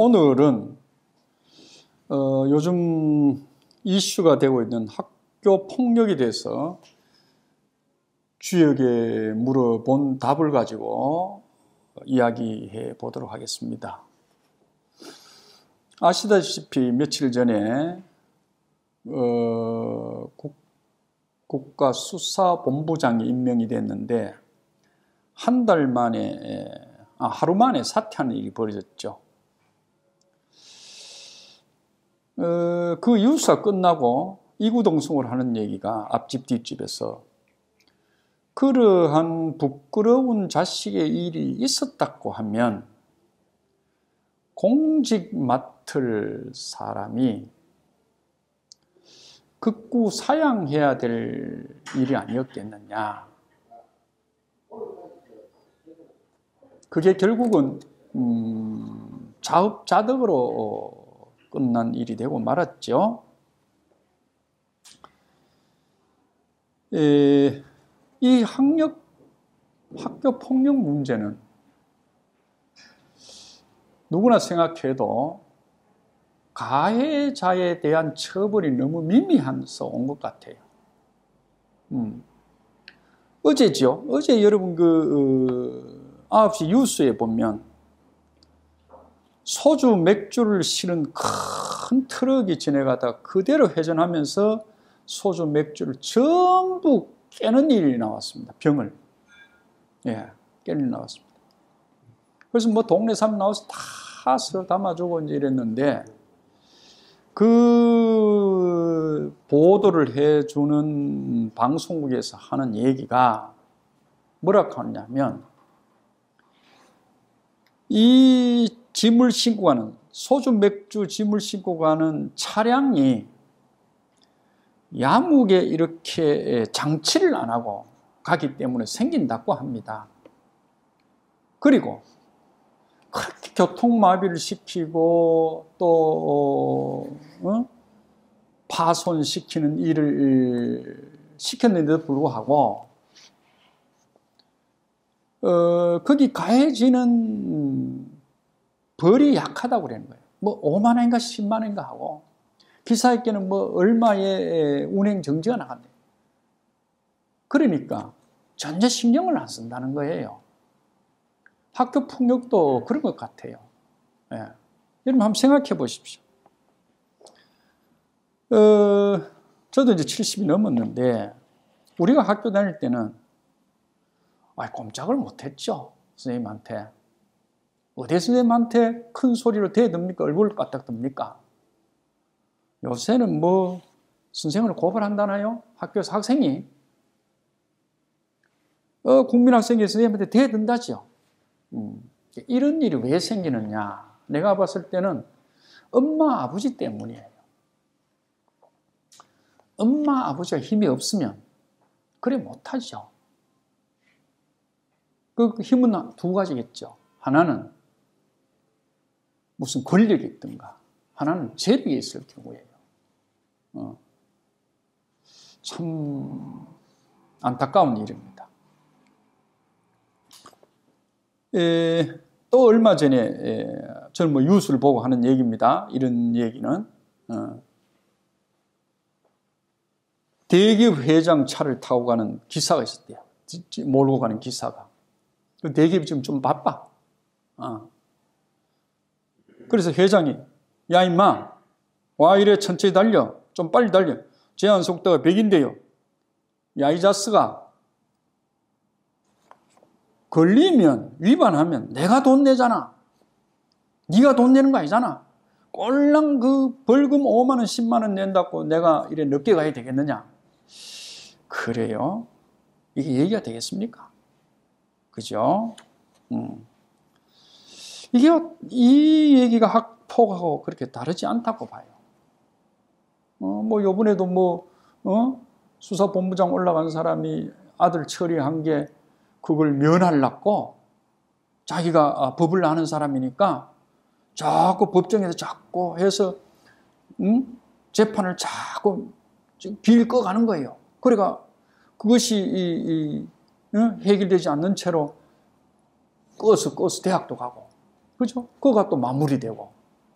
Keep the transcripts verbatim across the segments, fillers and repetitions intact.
오늘은 어, 요즘 이슈가 되고 있는 학교 폭력에 대해서 주역에 물어본 답을 가지고 이야기해 보도록 하겠습니다. 아시다시피 며칠 전에 어, 국, 국가수사본부장이 임명이 됐는데 한 달 만에, 아, 하루 만에 사퇴하는 일이 벌어졌죠. 어, 그 이유가 끝나고 이구동성을 하는 얘기가 앞집 뒷집에서 그러한 부끄러운 자식의 일이 있었다고 하면 공직 맡을 사람이 극구 사양해야 될 일이 아니었겠느냐. 그게 결국은 음, 자업자득으로 끝난 일이 되고 말았죠. 에, 이 학력, 학교 폭력 문제는 누구나 생각해도 가해자에 대한 처벌이 너무 미미해서 온 것 같아요. 음. 어제죠. 어제 여러분 그 어, 아홉 시 뉴스에 보면 소주, 맥주를 실은 큰 트럭이 지나가다 그대로 회전하면서 소주, 맥주를 전부 깨는 일이 나왔습니다. 병을. 예, 깨는 일이 나왔습니다. 그래서 뭐 동네 사람 나와서 다 서로 담아주고 이제 이랬는데 그 보도를 해주는 방송국에서 하는 얘기가 뭐라고 하냐면 이 짐을 싣고 가는, 소주, 맥주 짐을 싣고 가는 차량이 야무게 이렇게 장치를 안 하고 가기 때문에 생긴다고 합니다. 그리고 그렇게 교통마비를 시키고 또 어? 파손시키는 일을 시켰는데도 불구하고 어, 거기 가해지는 벌이 약하다고 그러는 거예요. 뭐 오만 원인가 십만 원인가 하고 기사에게는 뭐 얼마의 운행 정지가 나간대요. 그러니까 전혀 신경을 안 쓴다는 거예요. 학교 폭력도 그런 것 같아요. 예. 여러분 한번 생각해 보십시오. 어, 저도 이제 칠십이 넘었는데 우리가 학교 다닐 때는 아, 꼼짝을 못했죠. 선생님한테. 어디 선생님한테 큰 소리로 대듭니까? 얼굴을 까딱듭니까? 요새는 뭐 선생을 고발한다나요? 학교에서 학생이 어, 국민학생이 선생님한테 대든다죠. 음, 이런 일이 왜 생기느냐? 내가 봤을 때는 엄마, 아버지 때문이에요. 엄마, 아버지가 힘이 없으면 그래 못하죠. 그 힘은 두 가지겠죠. 하나는 무슨 권력이 있든가, 하나는 재력이 있을 경우예요. 어. 참 안타까운 일입니다. 에, 또 얼마 전에 에, 저는 뭐 뉴스를 보고 하는 얘기입니다. 이런 얘기는 어. 대기업 회장 차를 타고 가는 기사가 있었대요. 몰고 가는 기사가. 그 대기업이 지금 좀 바빠. 어. 그래서 회장이 야 임마 와 이래 천천히 달려. 좀 빨리 달려. 제한 속도가 백인데요. 야 이 자스가 걸리면 위반하면 내가 돈 내잖아. 네가 돈 내는 거 아니잖아. 꼴랑 그 벌금 오만 원 십만 원 낸다고 내가 이래 늦게 가야 되겠느냐. 그래요? 이게 얘기가 되겠습니까? 그죠? 음. 이게, 이 얘기가 학폭하고 그렇게 다르지 않다고 봐요. 어, 뭐, 요번에도 뭐, 어? 수사본부장 올라간 사람이 아들 처리한 게 그걸 면하려고 자기가 법을 아는 사람이니까 자꾸 법정에서 자꾸 해서, 음? 재판을 자꾸 빌 꺼가는 거예요. 그러니까 그것이 이, 이, 해결되지 않는 채로 꺼서 꺼서 대학도 가고, 그죠? 그거가 또 마무리되고,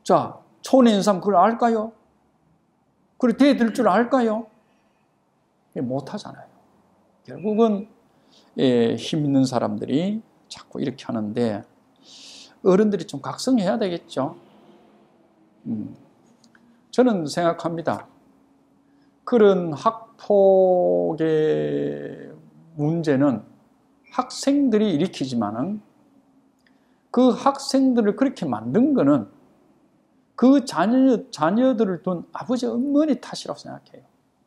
자, 촌에 있는 사람 그걸 알까요? 그래 대들 줄 알까요? 못하잖아요. 결국은 예, 힘 있는 사람들이 자꾸 이렇게 하는데 어른들이 좀 각성해야 되겠죠. 음. 저는 생각합니다. 그런 학폭의 문제는 학생들이 일으키지만은 그 학생들을 그렇게 만든 거는 그 자녀, 자녀들을 둔 아버지, 어머니 탓이라고 생각해요.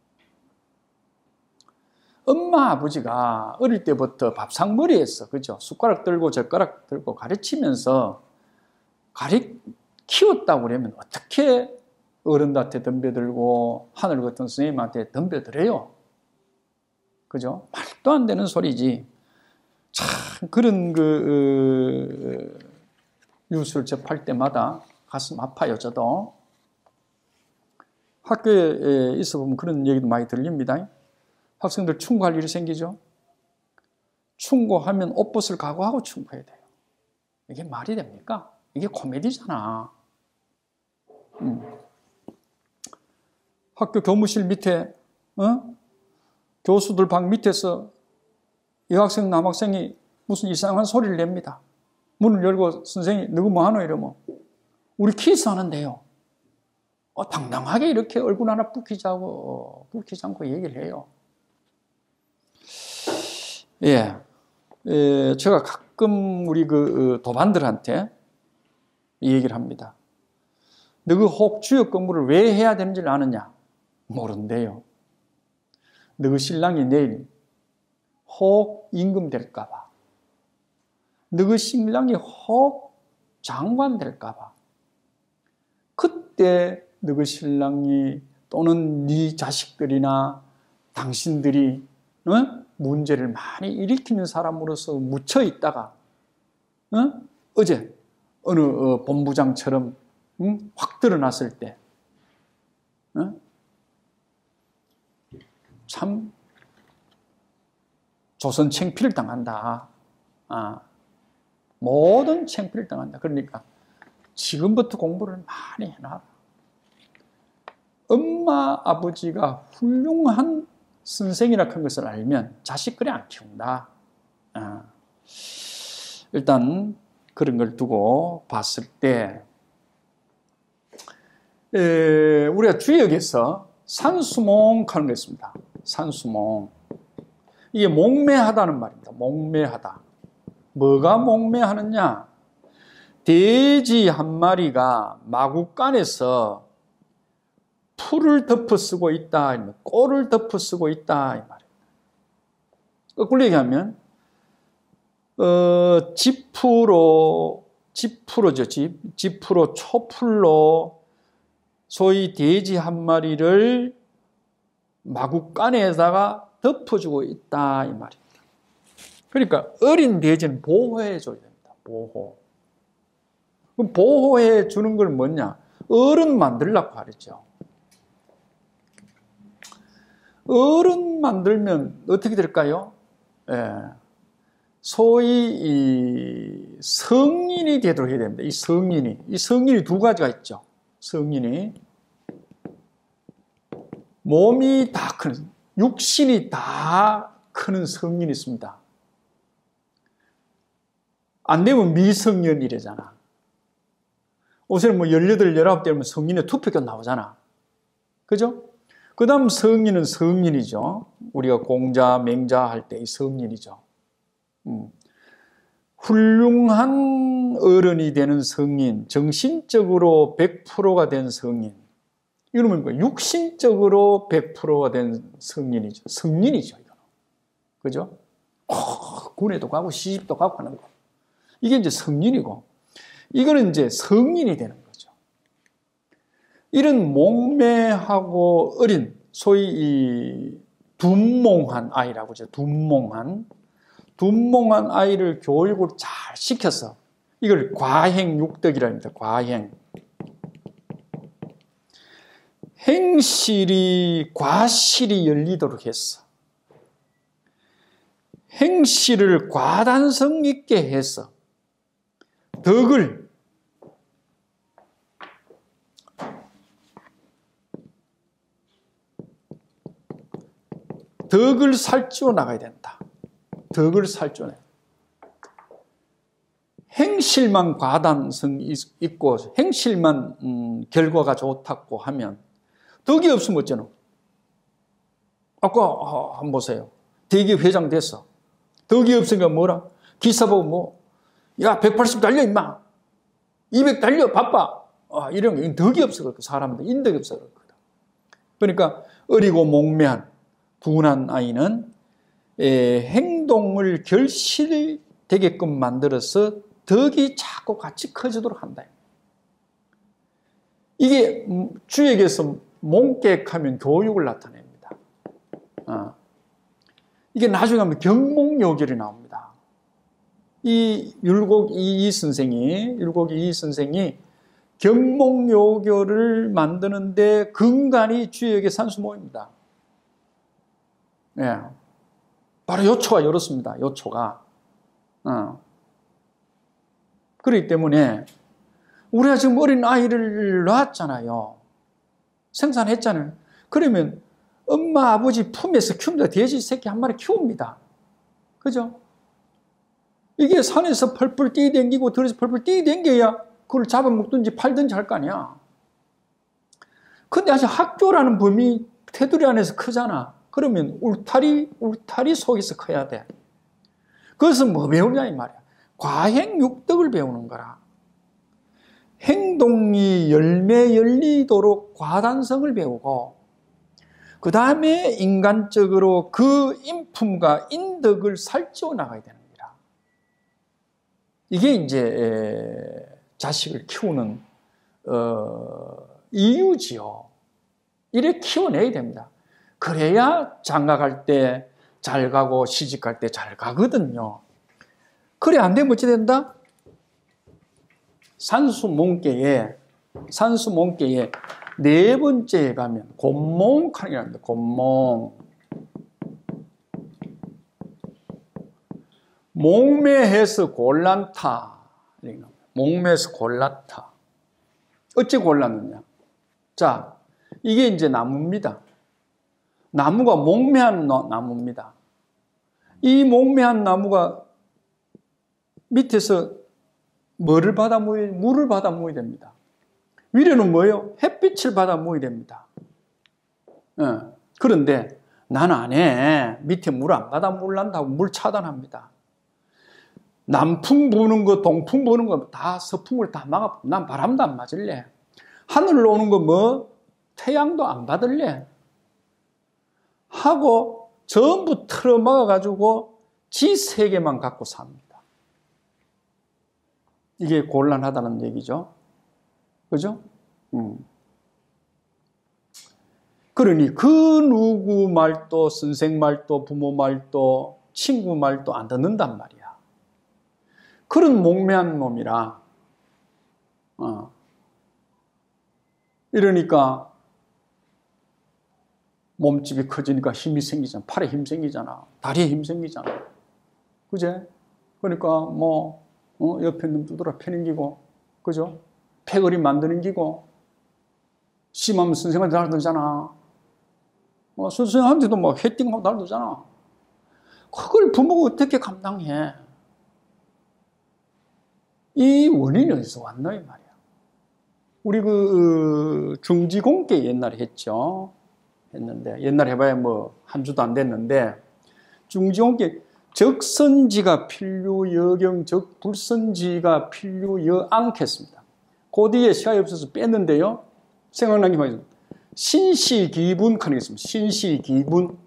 엄마, 아버지가 어릴 때부터 밥상머리에서, 그죠? 숟가락 들고 젓가락 들고 가르치면서 가리, 키웠다고 그러면 어떻게 어른들한테 덤벼들고 하늘 같은 선생님한테 덤벼들어요? 그죠? 말도 안 되는 소리지. 참, 그런 그, 어, 뉴스를 접할 때마다 가슴 아파요, 저도. 학교에 있어 보면 그런 얘기도 많이 들립니다. 학생들 충고할 일이 생기죠. 충고하면 옷벗을 각오하고 충고해야 돼요. 이게 말이 됩니까? 이게 코미디잖아. 음. 학교 교무실 밑에 어? 교수들 방 밑에서 여학생 남학생이 무슨 이상한 소리를 냅니다. 문을 열고 선생님이 누구 뭐 하노 이러면 우리 키스하는데요. 어, 당당하게 이렇게 얼굴 하나 붉히지 않고, 붉히지 않고 얘기를 해요. 예, 예, 제가 가끔 우리 그 도반들한테 이 얘기를 합니다. 너 그 혹 주역 근무를 왜 해야 되는지를 아느냐? 모른대요. 너 그 신랑이 내일 혹 임금 될까봐. 너 그 신랑이 혹 장관 될까봐. 그때 너 그 신랑이 또는 네 자식들이나 당신들이 어? 문제를 많이 일으키는 사람으로서 묻혀 있다가 어? 어제 어느 어, 본부장처럼 응? 확 드러났을 때 어? 참 조선 창피를 당한다. 아, 모든 창피를 당한다. 그러니까 지금부터 공부를 많이 해놔라. 엄마, 아버지가 훌륭한 선생이라 큰 것을 알면 자식 그래 안 키운다. 아, 일단 그런 걸 두고 봤을 때 에, 우리가 주역에서 산수몽하는 게 있습니다. 산수몽. 이게 목매하다는 말입니다. 목매하다. 뭐가 목매하느냐? 돼지 한 마리가 마구간에서 풀을 덮어쓰고 있다, 꼴을 덮어쓰고 있다 이 말입니다. 거꾸로 얘기하면 어, 지푸로 지푸로죠, 지, 지푸로 초풀로 소위 돼지 한 마리를 마구간에다가 덮어주고 있다 이 말입니다. 그러니까 어린 돼지는 보호해줘야 됩니다. 보호. 그럼 보호해 주는 걸 뭐냐? 어른 만들려고 하랬죠. 어른 만들면 어떻게 될까요? 예. 소위 이 성인이 되도록 해야 됩니다. 이 성인이. 이 성인이 두 가지가 있죠. 성인이. 몸이 다 크는, 육신이 다 크는 성인이 있습니다. 안 되면 미성년이래잖아. 요새는 뭐 열여덟, 열아홉 되면 성인의 투표가 나오잖아. 그죠? 그 다음 성인은 성인이죠. 우리가 공자, 맹자 할 때 이 성인이죠. 음. 훌륭한 어른이 되는 성인, 정신적으로 백 퍼센트가 된 성인. 이러면 뭐 육신적으로 백 퍼센트가 된 성인이죠. 성인이죠, 이거. 그죠? 어, 군에도 가고 시집도 가고 하는 거. 이게 이제 성인이고, 이거는 이제 성인이 되는 거죠. 이런 목매하고 어린, 소위 이 둔몽한 아이라고 하죠. 둔몽한. 둔몽한 아이를 교육을 잘 시켜서, 이걸 과행육덕이라 합니다. 과행. 행실이, 과실이 열리도록 했어. 행실을 과단성 있게 해서 덕을 덕을 살찌워 나가야 된다. 덕을 살찌워 나가야 된다. 행실만 과단성이 있고 행실만 음, 결과가 좋다고 하면 덕이 없으면 어쩌노? 아까 아, 한번 보세요. 대기업 회장 됐어. 덕이 없으니까 뭐라? 기사 보고 뭐, 야 백팔십 달려 임마. 이백 달려 바빠. 아, 이런 게 덕이 없어 그렇고 사람들 인덕이 없어 그렇거든. 그러니까 어리고 몽매한 둔한 아이는 에, 행동을 결실되게끔 만들어서 덕이 자꾸 같이 커지도록 한다. 이게 주역에서 몽객하면 교육을 나타냅니다. 어. 이게 나중에 하면 경몽요결이 나옵니다. 이 율곡 이이 선생이 율곡 이이 선생이 경몽요결을 만드는데 근간이 주역의 산수모입니다. 예. 바로 요초가 이렇습니다. 요초가. 어. 그렇기 때문에 우리가 지금 어린 아이를 낳았잖아요. 생산했잖아요. 그러면 엄마 아버지 품에서 키웁니다. 돼지 새끼 한 마리 키웁니다. 그죠? 이게 산에서 펄펄 뛰어댕기고 들에서 펄펄 뛰어댕겨야 그걸 잡아먹든지 팔든지 할 거 아니야. 근데 아직 학교라는 범위 테두리 안에서 크잖아. 그러면 울타리, 울타리 속에서 커야 돼. 그것은 뭐 배우냐 이 말이야. 과행육덕을 배우는 거라. 행동이 열매 열리도록 과단성을 배우고 그 다음에 인간적으로 그 인품과 인덕을 살찌워 나가야 되는 거라. 이게 이제 자식을 키우는 어, 이유지요. 이래 키워내야 됩니다. 그래야 장가갈 때 잘 가고 시집갈 때 잘 가거든요. 그래 안 되면 어찌 된다? 산수몽계에 산수몽계에 네 번째에 가면 곤몽하는 게 나옵니다. 곤몽. 몽매해서 곤란타. 몽매해서 곤란타. 어찌 곤란느냐? 자, 이게 이제 나무입니다. 나무가 몽매한 나무입니다. 이 몽매한 나무가 밑에서 뭐를 받아 모여야, 물을 받아 모여야 됩니다. 위로는 뭐예요? 햇빛을 받아 모여야 됩니다. 예. 그런데 난 안 해. 밑에 물 안 받아 모으란다고 물 차단합니다. 남풍 부는 거, 동풍 부는 거 다 서풍을 다 막아. 난 바람도 안 맞을래. 하늘로 오는 거 뭐 태양도 안 받을래. 하고 전부 틀어막아가지고 지 세계만 갖고 삽니다. 이게 곤란하다는 얘기죠. 그죠? 음. 그러니 그 누구 말도 선생 말도 부모 말도 친구 말도 안 듣는단 말이야. 그런 몽매한 놈이라. 어. 이러니까 몸집이 커지니까 힘이 생기잖아. 팔에 힘 생기잖아. 다리에 힘 생기잖아. 그제? 그러니까 뭐 어? 옆에 놈 두드러 패는기고, 그죠? 패거리 만드는 기고, 심하면 선생한테 날들잖아. 어, 선생한테도 뭐 헤팅하고 날들잖아. 그걸 부모가 어떻게 감당해? 이 원인이 어디서 왔나 이 말이야. 우리 그 중지공계 옛날에 했죠. 했는데 옛날에 해봐야 뭐 한 주도 안 됐는데 중지공계 적선지가 필요 여경 적 불선지가 필요 여앙했습니다. 그 뒤에 시간이 없어서 뺐는데요. 생각난 게 말이죠. 신시기분 하겠습니다. 신시기분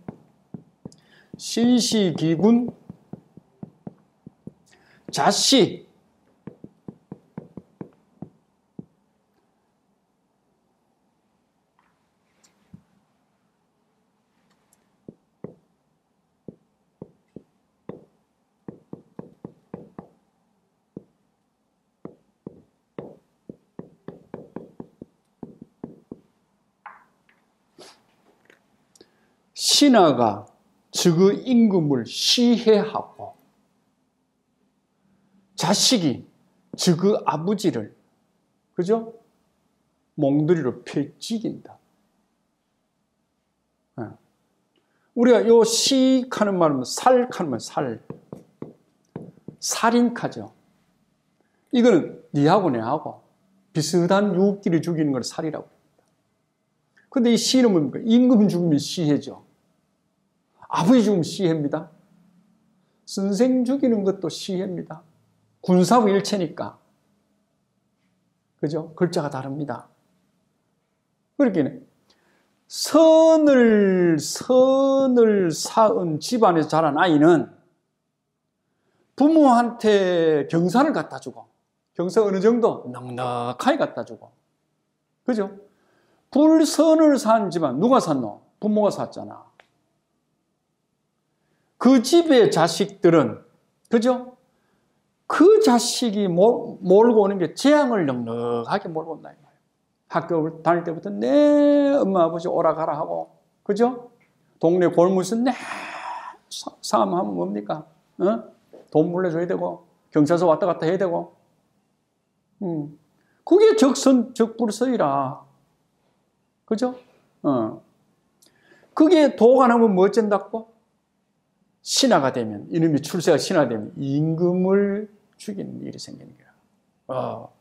신시기분 자시 신하가 즉의 임금을 시해하고 자식이 즉의 아버지를 그죠? 몽둥이로 패찍인다. 우리가 요 시하는 말은 살하는 말, 살. 살인카죠. 이거는 니하고 내하고 비슷한 유기를 죽이는 걸 살이라고 합니다. 근데 이 시는 뭡니까? 임금 죽으면 시해죠. 아버지 죽으면 시해입니다. 선생 죽이는 것도 시해입니다. 군사부 일체니까. 그죠? 글자가 다릅니다. 그렇게 선을, 선을 쌓은 집안에서 자란 아이는 부모한테 경산을 갖다 주고, 경산 어느 정도? 넉넉하게 갖다 주고. 그죠? 불선을 산 집안, 누가 샀노? 부모가 샀잖아. 그 집의 자식들은, 그죠? 그 자식이 몰고 오는 게 재앙을 넉넉하게 몰고 온다. 학교 다닐 때부터 내 엄마 아버지 오라가라 하고, 그죠? 동네 골무에서 내 싸움하면 뭡니까? 어? 돈 물려줘야 되고, 경찰서 왔다 갔다 해야 되고, 음. 그게 적선, 적불서이라. 그죠? 어. 그게 도가 나면 뭐 어쩐다고? 신하가 되면, 이놈이 출세가 신하가 되면 임금을 죽이는 일이 생기는 거야. 어.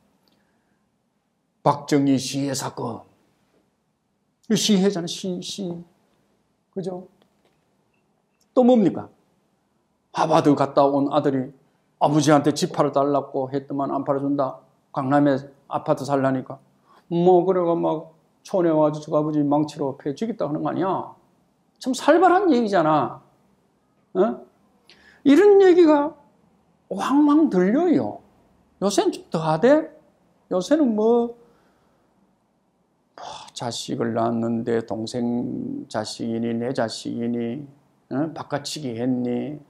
박정희 시해 사건. 시해잖아, 시, 시. 그죠? 또 뭡니까? 하버드 갔다 온 아들이 아버지한테 집 팔아달라고 했더만 안 팔아준다. 강남에 아파트 살라니까. 뭐, 그래가 막 촌에 와서 저 아버지 망치로 패 죽였다 하는 거 아니야? 참 살벌한 얘기잖아. 어? 이런 얘기가 왕왕 들려요. 요새는 좀 더하대? 요새는 뭐, 뭐 자식을 낳았는데 동생 자식이니 내 자식이니 어? 바꿔치기 했니?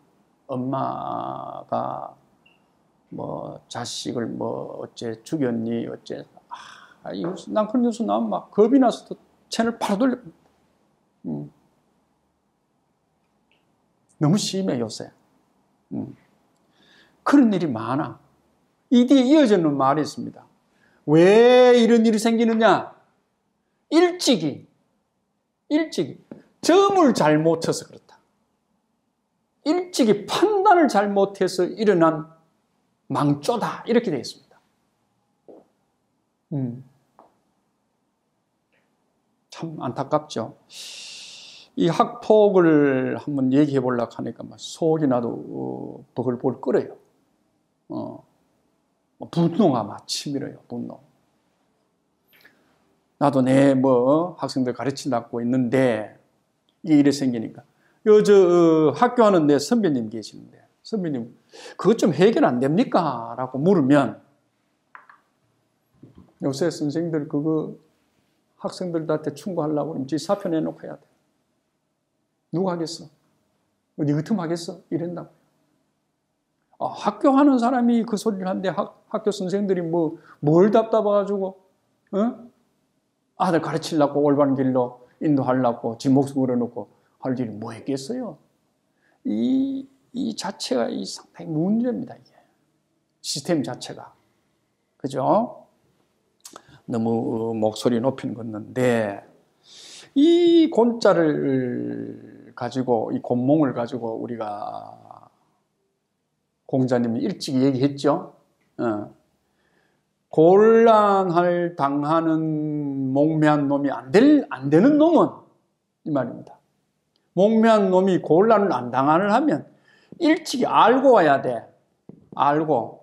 엄마가 뭐 자식을 뭐 어째 죽였니 어째. 아, 이 뉴스, 난 그런 뉴스 나오면 막 겁이 나서 또 채널 바로 돌려. 음. 너무 심해 요새. 음. 그런 일이 많아. 이 뒤에 이어지는 말이 있습니다. 왜 이런 일이 생기느냐? 일찍이 일찍이 점을 잘못 쳐서 그렇다. 일찍이 판단을 잘못해서 일어난 망조다. 이렇게 되어 있습니다. 음. 참 안타깝죠. 이 학폭을 한번 얘기해 보려고 하니까 막 속이 나도 버글버글 끓어요. 어. 분노가 막 치밀어요. 분노. 나도 내 뭐 학생들 가르친다고 있는데 이게 이래 생기니까. 요 저 학교 하는 내 선배님 계시는데 선배님 그것 좀 해결 안 됩니까? 라고 물으면 요새 선생님들 그거 학생들한테 충고하려고 그러면 지 사표 내놓고 해야 돼. 누가 하겠어? 네 같으면 하겠어? 이랬나? 아, 학교 하는 사람이 그 소리를 하는데 학, 학교 선생들이 뭐, 뭘 답답해가지고, 어? 아들 가르치려고 올바른 길로 인도하려고 지 목숨 걸어놓고 할 일이 뭐 했겠어요? 이, 이 자체가 이 상당히 문제입니다, 이게. 시스템 자체가. 그죠? 너무 목소리 높이는 건데, 이 곤자를 가지고, 이 곤몽을 가지고 우리가 공자님이 일찍 얘기했죠. 어. 곤란을 당하는 목매한 놈이 안, 될, 안 되는 놈은 이 말입니다. 목매한 놈이 곤란을 안 당하는 하면 일찍 알고 와야 돼. 알고.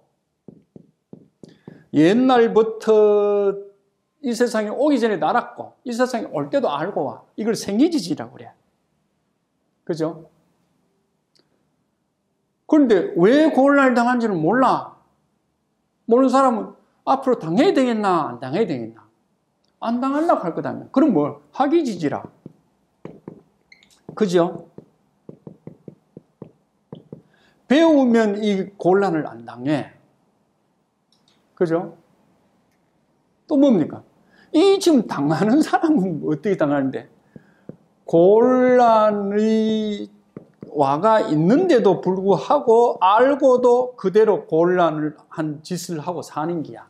옛날부터 이 세상에 오기 전에 알았고 이 세상에 올 때도 알고 와. 이걸 생기지지라고 그래. 그죠? 그런데 왜 곤란을 당한지는 몰라. 모르는 사람은 앞으로 당해야 되겠나 안 당해야 되겠나. 안 당하려고 할 거다면 그럼 뭘 하기지지라. 그죠? 배우면 이 곤란을 안 당해. 그죠? 또 뭡니까? 이 지금 당하는 사람은 어떻게 당하는데 곤란의 와가 있는데도 불구하고 알고도 그대로 곤란을 한 짓을 하고 사는 기야.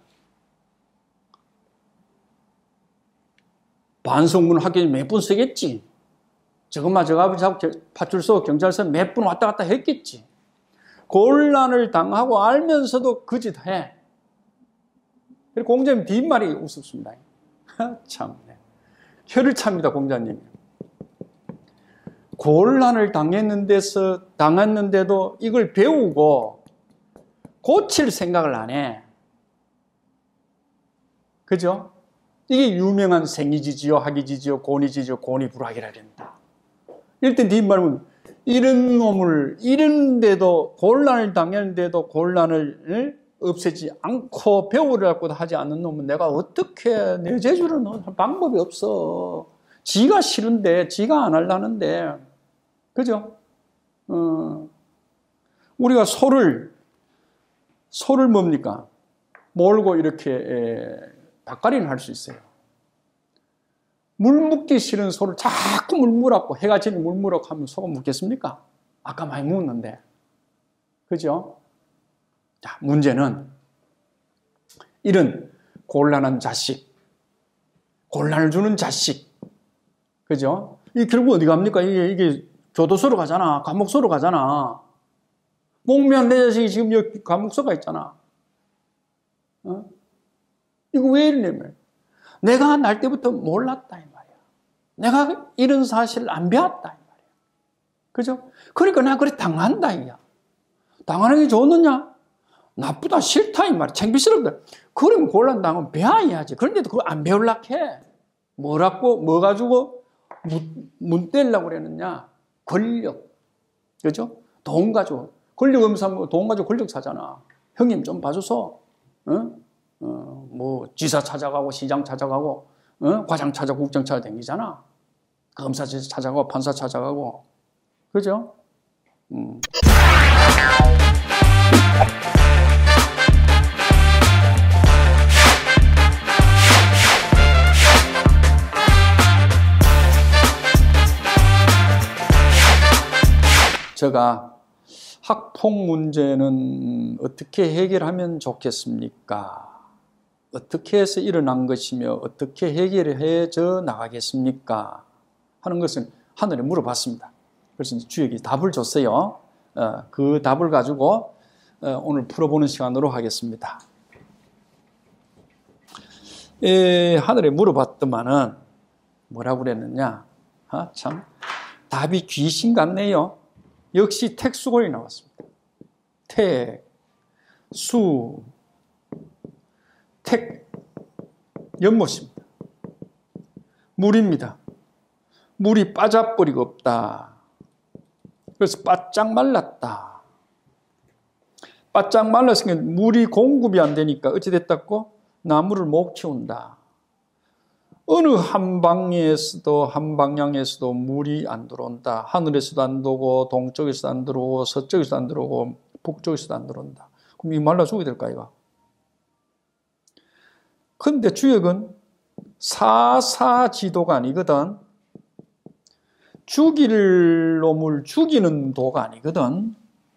반성문 하기 몇 분 쓰겠지. 저것만 저거 자꾸 파출소 경찰서 몇 분 왔다 갔다 했겠지. 곤란을 당하고 알면서도 그 짓 해. 그리고 공자님 뒷말이 우습습니다. 참, 혀를 찹니다, 공자님. 곤란을 당했는데서 당했는데도 이걸 배우고 고칠 생각을 안 해. 그죠? 이게 유명한 생이지지요, 학이지지요, 곤이지지요, 곤이불학이라 된다. 이럴 때 뒷말은 이런 놈을 이런데도 곤란을 당했는데도 곤란을 없애지 않고 배우려고 하지 않는 놈은 내가 어떻게 내 재주를 넣을 방법이 없어. 지가 싫은데 지가 안 하려는데. 그죠? 어, 우리가 소를 소를 뭡니까? 몰고 이렇게 에, 밭갈이는 할 수 있어요. 물 묻기 싫은 소를 자꾸 물 물었고 해가 지니 물 물었고 하면 소가 묻겠습니까? 아까 많이 묻는데. 그죠? 자, 문제는 이런 곤란한 자식, 곤란을 주는 자식. 그죠? 이 결국 어디 갑니까? 이게, 이게 교도소로 가잖아. 감옥소로 가잖아. 목면 내 자식이 지금 여기 감옥소가 있잖아. 어? 이거 왜 이러냐면 내가 날 때부터 몰랐다 이 말이야. 내가 이런 사실을 안 배웠다 이 말이야. 그죠? 그러니까 내가 그래 당한다 이야. 당하는 게 좋느냐? 나쁘다 싫다 이 말이야. 창피스럽다. 그러면 곤란 당하면 배워야지. 그런데도 그걸 안 배우려고 해. 뭐라고 뭐 가지고 문 떼려고 그러느냐? 권력. 그죠? 돈 가지고. 권력 엄사하면 돈 가지고 권력 사잖아. 형님 좀 봐줘서. 어? 어, 뭐 지사 찾아가고 시장 찾아가고 어? 과장 찾아가고 국장 찾아다니잖아. 검사 찾아가고 판사 찾아가고. 그죠? 음. 제가 학폭 문제는 어떻게 해결하면 좋겠습니까? 어떻게 해서 일어난 것이며 어떻게 해결해져 나가겠습니까? 하는 것은 하늘에 물어봤습니다. 그래서 주역이 답을 줬어요. 그 답을 가지고 오늘 풀어보는 시간으로 하겠습니다. 에, 하늘에 물어봤더만은 뭐라고 그랬느냐? 아, 참 답이 귀신 같네요. 역시 택수곤이 나왔습니다. 택, 수, 택, 연못입니다. 물입니다. 물이 빠져버리고 없다. 그래서 바짝 말랐다. 바짝 말랐으니까 물이 공급이 안 되니까 어찌 됐다고? 나무를 못 키운다. 어느 한 방에서도 한 방향에서도 물이 안 들어온다. 하늘에서도 안 들어오고 동쪽에서도 안 들어오고 서쪽에서도 안 들어오고 북쪽에서도 안 들어온다. 그럼 이 말라 죽어야 될까 이거? 근데 주역은 사사지도가 아니거든. 죽일 놈을 죽이는 도가 아니거든.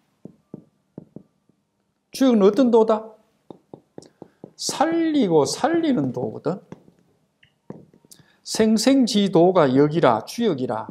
주역은 어떤 도다? 살리고 살리는 도거든. 생생지도가 여기라, 주역이라.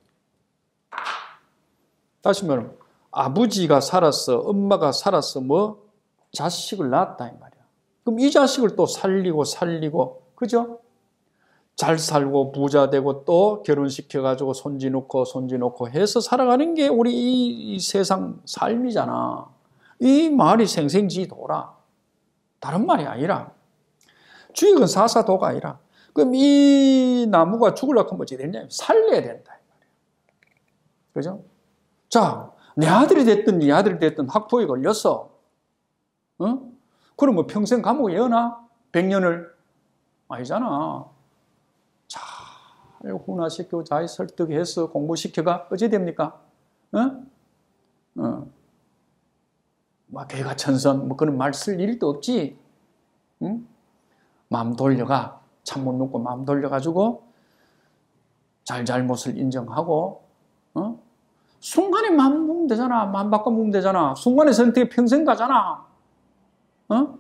다시 말하면 아버지가 살았어, 엄마가 살았어, 뭐 자식을 낳았다 이 말이야. 그럼 이 자식을 또 살리고 살리고, 그죠? 잘 살고 부자 되고 또 결혼시켜가지고 손지 놓고 손지 놓고 해서 살아가는 게 우리 이, 이 세상 삶이잖아. 이 말이 생생지도라. 다른 말이 아니라. 주역은 사사도가 아니라. 그럼 이 나무가 죽으려고 하면 어찌 되냐? 살려야 된다. 그죠? 자, 내 아들이 됐든 네 아들이 됐든 학폭에 걸렸어. 어? 그럼 뭐 평생 감옥에 여나? 백 년을? 아니잖아. 잘 훈화시키고 잘 설득해서 공부시켜가 어찌 됩니까? 어? 어. 막 개가천선 뭐 그런 말 쓸 일도 없지. 응? 마음 돌려가. 참못 놓고 마음 돌려가지고 잘잘못을 인정하고 어? 순간에 마음 먹으면 되잖아. 마음 바꿔 먹으면 되잖아. 순간의 선택이 평생 가잖아. 어?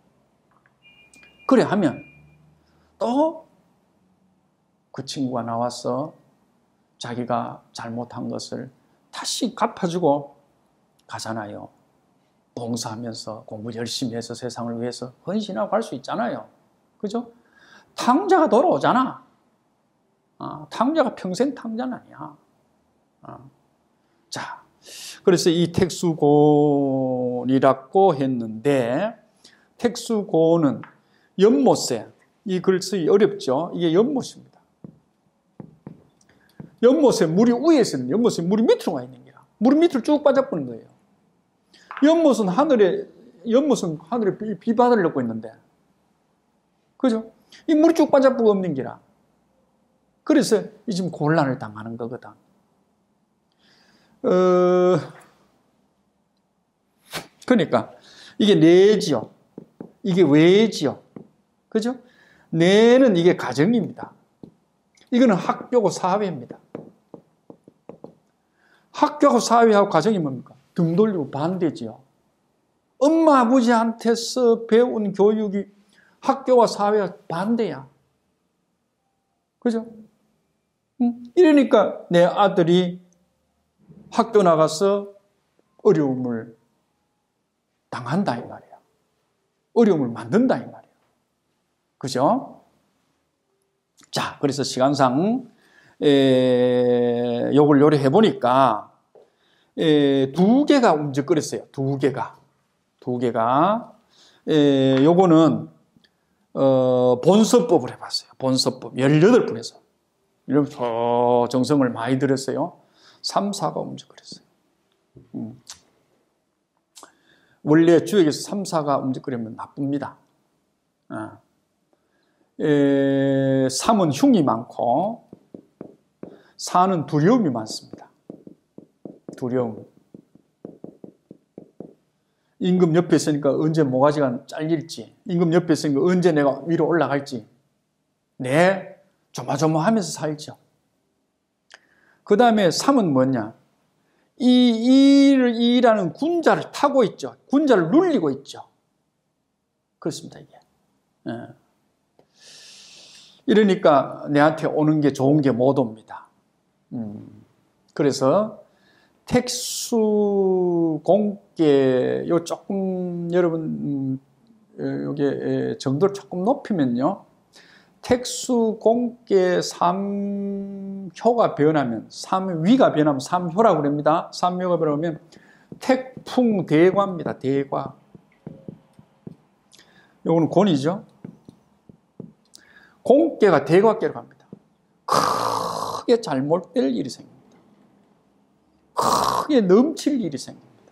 그래 하면 또 그 친구가 나왔어. 자기가 잘못한 것을 다시 갚아주고 가잖아요. 봉사하면서 공부 열심히 해서 세상을 위해서 헌신하고 갈 수 있잖아요. 그죠? 탕자가 돌아오잖아. 아, 탕자가 평생 탕자는 아니야. 아. 자, 그래서 이 택수곤이라고 했는데, 택수곤은 연못새, 이 글 쓰기 어렵죠? 이게 연못입니다. 연못에 물이 위에서 있는 연못에 물이 밑으로 가 있는 거야. 물이 밑으로 쭉 빠져버린 거예요. 연못은 하늘에, 연못은 하늘에 비, 비바다를 넣고 있는데, 그죠? 이 물이 쭉 빠져버리고 없는 기라. 그래서 이 지금 곤란을 당하는 거거든. 어, 그러니까 이게 내지요. 이게 외지요. 그죠? 내는 이게 가정입니다. 이거는 학교고 사회입니다. 학교하고 사회하고 가정이 뭡니까? 등 돌리고 반대지요. 엄마 아버지한테서 배운 교육이 학교와 사회와 반대야. 그죠? 응? 이러니까 내 아들이 학교 나가서 어려움을 당한다 이 말이야. 어려움을 만든다 이 말이야. 그죠? 자, 그래서 시간상 에, 요걸 요리해 보니까 에, 두 개가 움직거렸어요. 두 개가. 두 개가. 에, 요거는 어, 본서법을 해봤어요. 본서법. 열여덟 분에서. 이런 저 정성을 많이 들였어요. 삼, 사가 움직거렸어요. 음. 원래 주역에서 삼, 사가 움직거리면 나쁩니다. 아. 에, 삼은 흉이 많고 사는 두려움이 많습니다. 두려움. 임금 옆에 있으니까 언제 모가지가 잘릴지, 임금 옆에 있으니까 언제 내가 위로 올라갈지, 네, 조마조마하면서 살죠. 그 다음에 삼은 뭐냐? 이 이라는 군자를 타고 있죠. 군자를 눌리고 있죠. 그렇습니다, 이게. 예. 이러니까 내한테 오는 게 좋은 게 못 옵니다. 음. 그래서 택수공계 요 조금 여러분 요게 정도를 조금 높이면요. 택수공계 삼효가 변하면 삼위가 변하면 삼효라고 그럽니다. 삼효가 변하면 택풍대과입니다. 대과. 요거는 곤이죠. 공계가 대과계로 갑니다. 크게 잘못될 일이 생깁니다. 크게 넘칠 일이 생깁니다.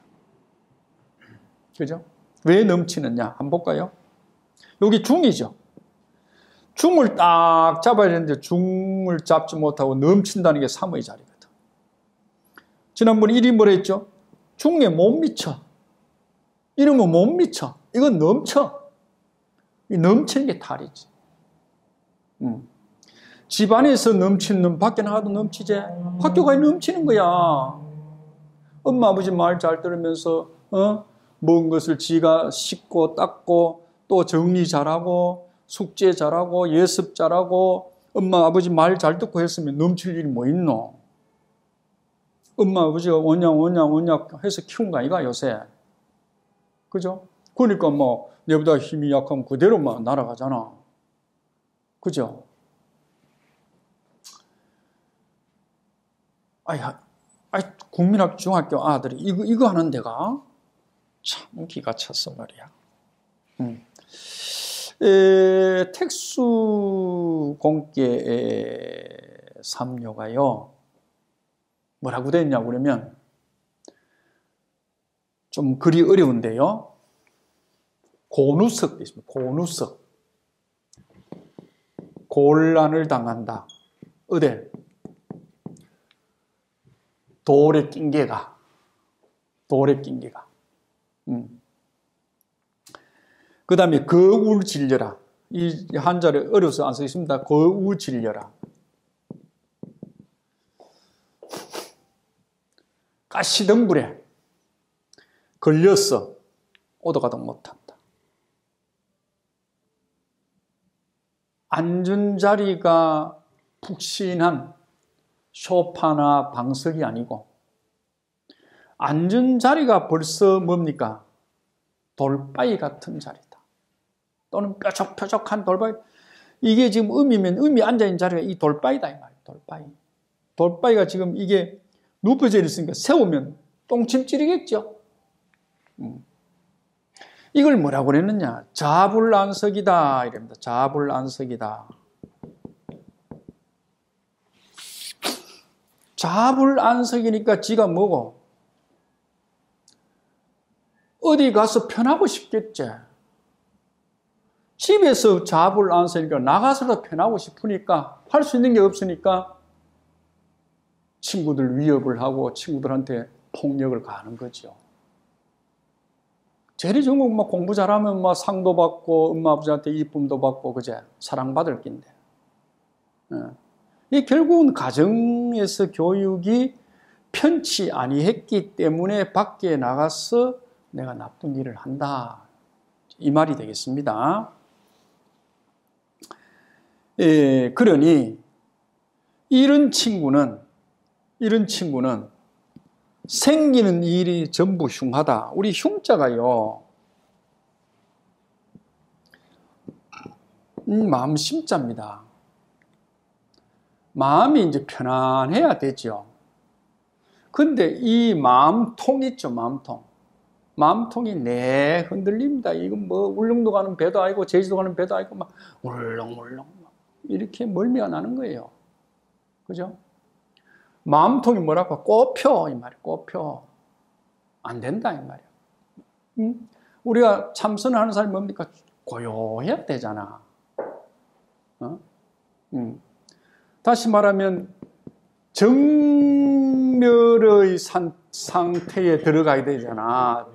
그죠? 왜 넘치느냐? 한번 볼까요? 여기 중이죠. 중을 딱 잡아야 되는데 중을 잡지 못하고 넘친다는 게 삼의 자리거든. 지난번에 일이 뭐라 했죠? 중에 못 미쳐. 이러면 못 미쳐. 이건 넘쳐. 이 넘치는 게 탈이지. 음. 집안에서 넘치는 밖에 나가도 넘치지. 학교가 넘치는 거야. 엄마 아버지 말 잘 들으면서 어? 먹은 것을 지가 씻고 닦고 또 정리 잘하고 숙제 잘하고 예습 잘하고 엄마 아버지 말 잘 듣고 했으면 넘칠 일이 뭐 있노? 엄마 아버지가 원냥 원냥 원냥 해서 키운 거 아이가 요새. 그죠? 그러니까 뭐 내보다 힘이 약하면 그대로만 날아가잖아. 그죠? 아이, 아이 국민학교 중학교 아들이 이거 이거 하는 데가 참 기가 찼어 말이야. 음. 에, 택수공계의 삼효가요. 뭐라고 됐냐고 그러면 좀 글이 어려운데요. 고누석도 있습니다. 고누석. 곤란을 당한다. 어딜? 돌에 낀 개가. 돌에 낀 개가. 음. 그 다음에 거울질려라. 이 한자를 어려서 안 쓰겠습니다. 거울질려라. 가시덤불에 걸렸어. 오도가도 못한다. 앉은 자리가 푹신한 소파나 방석이 아니고 앉은 자리가 벌써 뭡니까? 돌바위 같은 자리다. 또는 뾰족뾰족한 돌바위. 이게 지금 음이면 음이 앉아있는 자리가 이 돌바위다 이 말이에요. 돌바위. 돌바위가 지금 이게 눕혀져 있으니까 세우면 똥침 찌르겠죠. 음. 이걸 뭐라고 그랬느냐? 자불안석이다 이랍니다. 자불안석이다. 자불안석이니까 지가 뭐고? 어디 가서 편하고 싶겠지. 집에서 자불안석이니까 나가서도 편하고 싶으니까 할 수 있는 게 없으니까 친구들 위협을 하고 친구들한테 폭력을 가하는 거죠. 제일 좋은 건 막 공부 잘하면 막 상도 받고 엄마 아버지한테 이쁨도 받고 그제 사랑받을 낀데. 이 결국은 가정에서 교육이 편치 아니했기 때문에 밖에 나가서 내가 나쁜 일을 한다. 이 말이 되겠습니다. 예, 그러니 이런 친구는 이런 친구는 생기는 일이 전부 흉하다. 우리 흉자가요. 음, 마음 심자입니다. 마음이 이제 편안해야 되죠. 근데 이 마음통 있죠, 마음통. 마음통이 내 흔들립니다. 이건 뭐 울릉도 가는 배도 아니고 제주도 가는 배도 아니고 막 울렁울렁 이렇게 멀미가 나는 거예요. 그죠? 마음통이 뭐라고? 꼽혀 이 말이야. 꼽혀. 안 된다 이 말이야. 응? 우리가 참선하는 사람이 뭡니까? 고요해야 되잖아. 어? 응. 다시 말하면 정멸의 산, 상태에 들어가야 되잖아.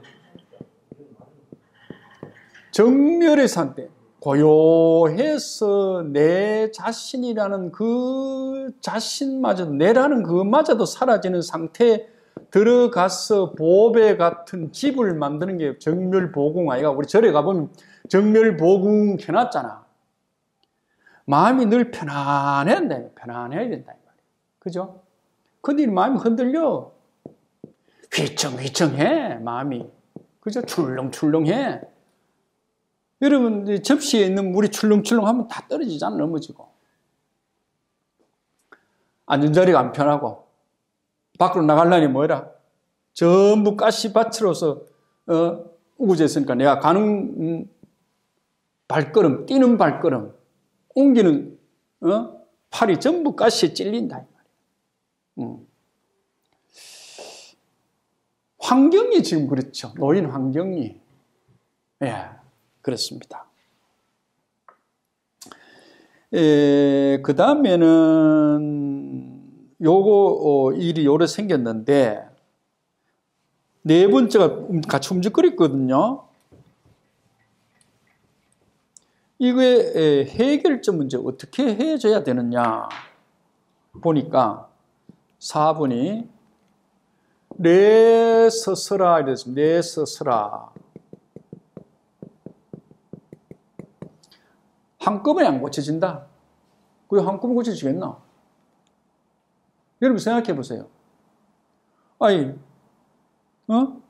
정멸의 상태. 고요해서 내 자신이라는 그 자신마저도, 내라는 그마저도 사라지는 상태에 들어가서 보배 같은 집을 만드는 게 정멸보궁 아이가. 우리 절에 가보면 정멸보궁 해놨잖아. 마음이 늘 편안해야 된다. 편안해야 된다. 그죠? 근데 마음이 흔들려. 휘청휘청해, 마음이. 그죠? 출렁출렁해. 여러분, 접시에 있는 물이 출렁출렁 하면 다 떨어지잖아, 넘어지고. 앉은 자리가 안 편하고, 밖으로 나가려니 뭐라? 전부 가시밭으로서, 어, 우거졌으니까 내가 가는, 음, 발걸음, 뛰는 발걸음, 옮기는, 어, 팔이 전부 가시에 찔린다, 이 말이야. 음. 환경이 지금 그렇죠. 노인 환경이. 예. 그렇습니다. 그 다음에는 요거 어, 일이 요래 생겼는데 네 번째가 같이 움직거렸거든요. 이거의 해결점 문제 어떻게 해줘야 되느냐 보니까 사 번이 내 스스라 이랬습니다. 내 스스라. 한꺼번에 안 고쳐진다. 그게 한꺼번에 고쳐지겠나? 여러분 생각해 보세요. 아니, 어?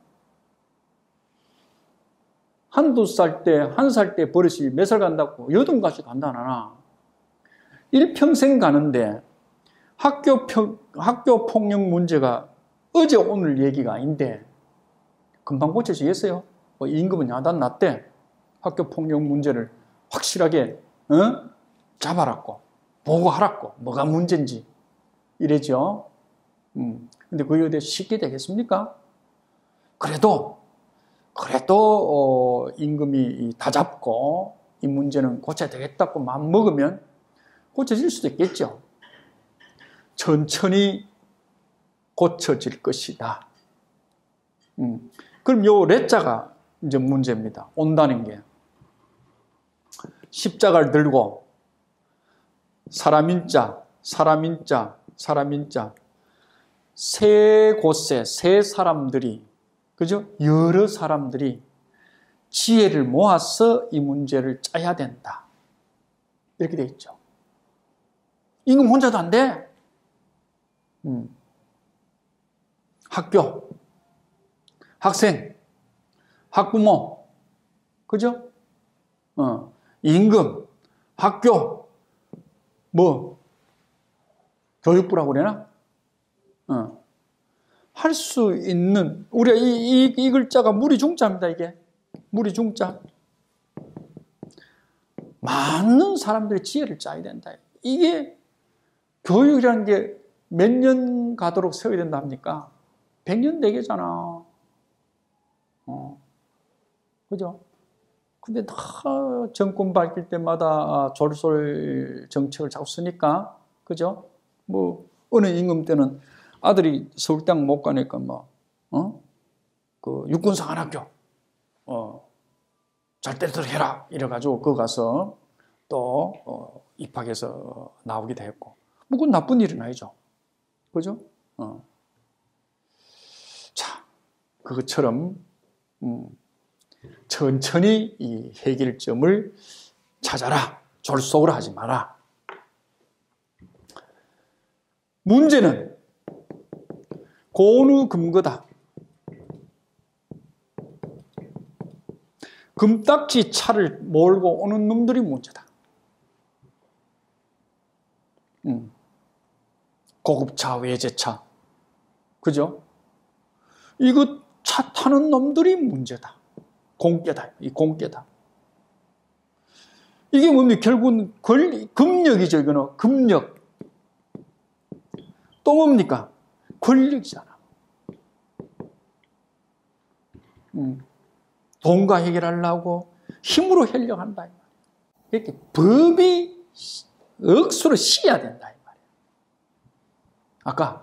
한두 살 때, 한 살 때 버릇이 몇 살 간다고 여든 가지 간다, 나나. 일평생 가는데 학교, 평, 학교 폭력 문제가 어제 오늘 얘기가 아닌데 금방 고쳐지겠어요? 뭐 임금은 야단 났대. 학교 폭력 문제를 확실하게 어? 잡아놨고 보고하라고 뭐가 문제인지 이래죠. 음. 근데 그게 어디 쉽게 되겠습니까? 그래도 그래도 어, 임금이 다 잡고 이 문제는 고쳐야 되겠다고 마음 먹으면 고쳐질 수도 있겠죠. 천천히 고쳐질 것이다. 음. 그럼 요 레자가 이제 문제입니다. 온다는 게. 십자가를 들고 사람인 자, 사람인 자, 사람인 자 세 곳에 세 사람들이 그죠? 여러 사람들이 지혜를 모아서 이 문제를 짜야 된다. 이렇게 돼 있죠. 임금 혼자도 안 돼. 음. 학교, 학생, 학부모, 그죠? 어. 임금, 학교, 뭐 교육부라고 그러나? 어. 할 수 있는, 우리가 이, 이, 이 글자가 무리 중자입니다, 이게. 무리 중자. 많은 사람들의 지혜를 짜야 된다. 이게 교육이라는 게 몇 년 가도록 세워야 된다 합니까? 백 년 되겠잖아. 어. 그죠? 근데 다 정권 바뀔 때마다 졸솔 정책을 자꾸 쓰니까, 그죠? 뭐, 어느 임금 때는 아들이 서울대학 못 가니까 뭐, 어? 그 육군사관학교, 어, 잘 때도 해라. 이래가지고 그 가서 또, 어, 입학해서 나오기도 했고. 뭐, 그건 나쁜 일은 아니죠. 그죠? 어. 자, 그것처럼, 음, 천천히 이 해결점을 찾아라. 졸속으로 하지 마라. 문제는 고누금거다. 금딱지 차를 몰고 오는 놈들이 문제다. 음. 고급차, 외제차. 그죠? 이거 차 타는 놈들이 문제다. 공깨다. 이 공깨다. 이게 뭡니까? 결국은 권리, 금력이죠. 이거는 금력. 또 뭡니까? 권력이잖아. 음. 돈과 해결하려고 힘으로 하려고 한다. 이렇게 법이 억수로 씌어야 된다. 아까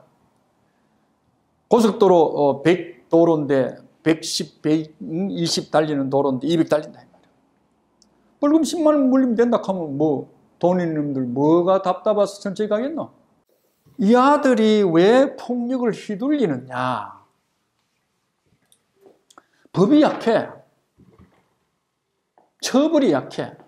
고속도로 백 도로인데 백십, 백이십 달리는 도로인데 이백 달린다. 벌금 십만 원 물리면 된다 하면 뭐 돈 있는 놈들 뭐가 답답해서 천천히 가겠노? 이 아들이 왜 폭력을 휘둘리느냐? 법이 약해. 처벌이 약해.